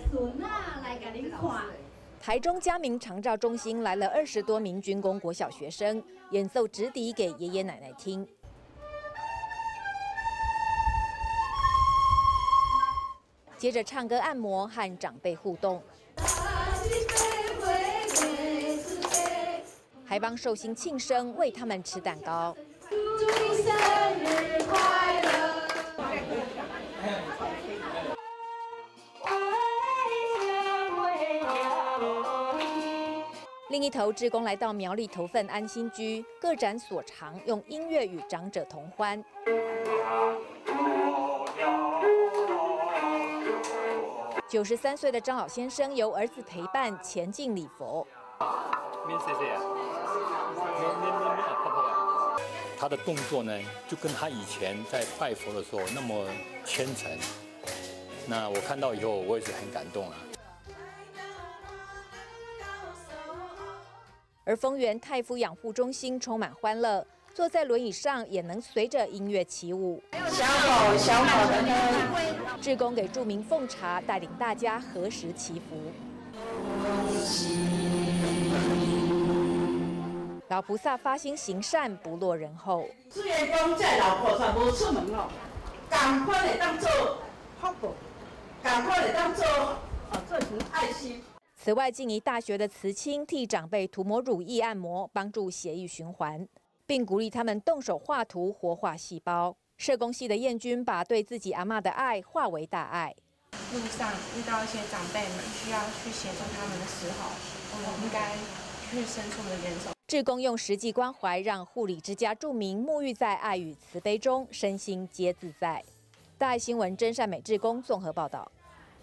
孙啊来给恁看。 台中嘉明长照中心来了20多名军公国小学生，演奏直笛给爷爷奶奶听。接着唱歌、按摩和长辈互动，还帮寿星庆生，为他们吃蛋糕。 祝你生日快乐！ 另一头，志工来到苗栗头份安心居，各展所长，用音乐与长者同欢。93岁的张老先生由儿子陪伴前进礼佛。 他的动作呢，就跟他以前在拜佛的时候那么虔诚。那我看到以后，我也是很感动啊。 而丰原太夫养护中心充满欢乐，坐在轮椅上也能随着音乐起舞。 小口的呢。 志工给住民奉茶，带领大家合十祈福。老菩萨发心行善，不落人后。 虽然讲这老菩萨无出门哦，赶快来当做福报，赶快来当做做成爱心。 此外，静宜大学的慈青替长辈涂抹乳液按摩，帮助血液循环，并鼓励他们动手画图活化细胞。社工系的燕君把对自己阿嬷的爱化为大爱。 路上遇到一些长辈们需要去协助他们的时候，我们应该去伸出我们的援手。 志工用实际关怀，让护理之家住民沐浴在爱与慈悲中，身心皆自在。大爱新闻真善美志工综合报道。